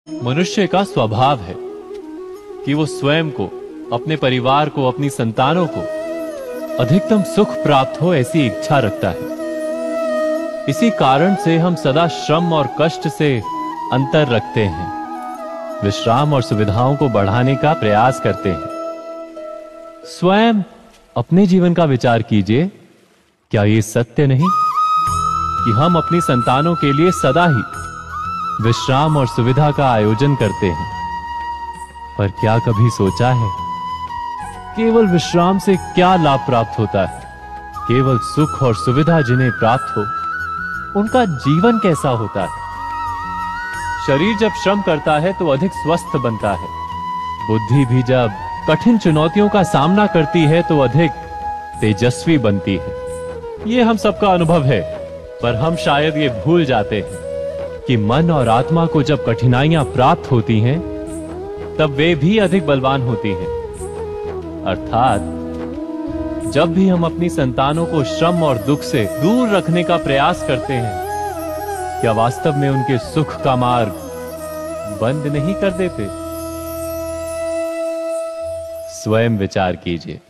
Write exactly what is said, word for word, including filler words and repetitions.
मनुष्य का स्वभाव है कि वो स्वयं को, अपने परिवार को, अपनी संतानों को अधिकतम सुख प्राप्त हो ऐसी इच्छा रखता है। इसी कारण से हम सदा श्रम और कष्ट से अंतर रखते हैं, विश्राम और सुविधाओं को बढ़ाने का प्रयास करते हैं। स्वयं अपने जीवन का विचार कीजिए, क्या ये सत्य नहीं कि हम अपनी संतानों के लिए सदा ही विश्राम और सुविधा का आयोजन करते हैं? पर क्या कभी सोचा है केवल विश्राम से क्या लाभ प्राप्त होता है? केवल सुख और सुविधा जिन्हें प्राप्त हो उनका जीवन कैसा होता है? शरीर जब श्रम करता है तो अधिक स्वस्थ बनता है। बुद्धि भी जब कठिन चुनौतियों का सामना करती है तो अधिक तेजस्वी बनती है। ये हम सबका अनुभव है, पर हम शायद ये भूल जाते हैं कि मन और आत्मा को जब कठिनाइयां प्राप्त होती हैं तब वे भी अधिक बलवान होती हैं। अर्थात जब भी हम अपनी संतानों को श्रम और दुख से दूर रखने का प्रयास करते हैं, क्या वास्तव में उनके सुख का मार्ग बंद नहीं कर देते? स्वयं विचार कीजिए।